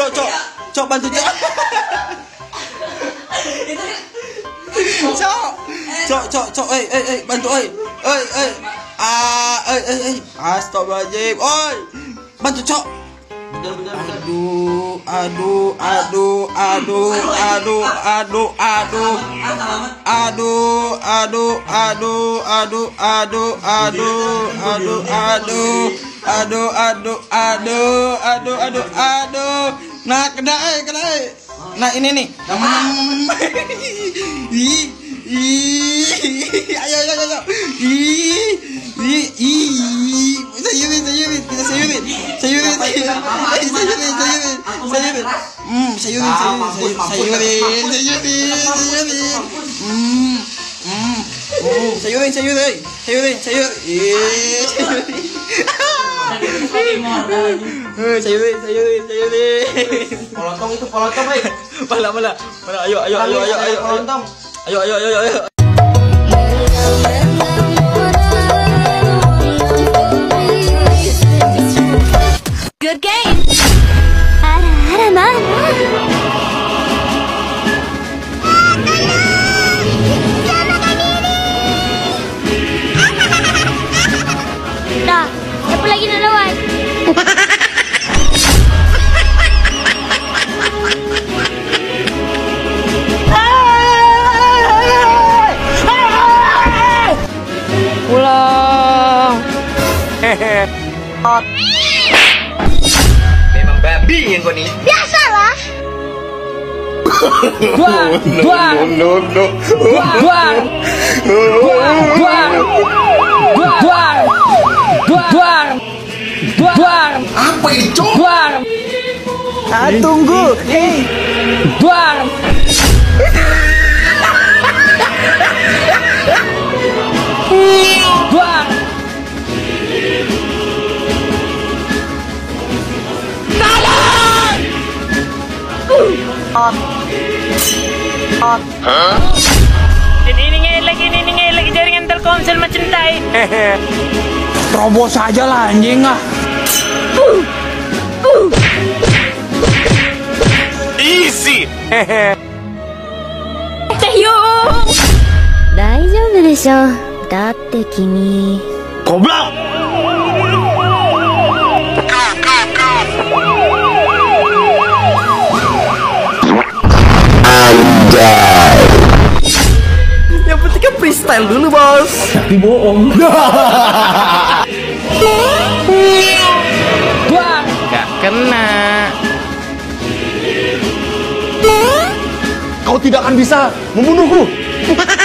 Cok bantu Cok. Cok, bantu astagfirullahaladzim, bantu Cok. Aduh. Nah, kena. Nah, ini nih. Ayo. Polotong itu polotong, baik. Mana. Ayo. Polotong. Ayo. Good game. Ara mana? Dah, siapa lagi nak lawan? Pulang. Memang babi yang kau ni. Biasalah. Duar. Apa itu? Duar. Tunggu. Duar. Ini lagi jaringan Telkomsel macam tai. Terobos aja lah anjing ah. Easy. Taeyong. 大丈夫でしょ。だって君。 Goblok. Yang penting kan freestyle dulu bos. Tapi bohong. Gak kena. Kau tidak akan bisa membunuhku.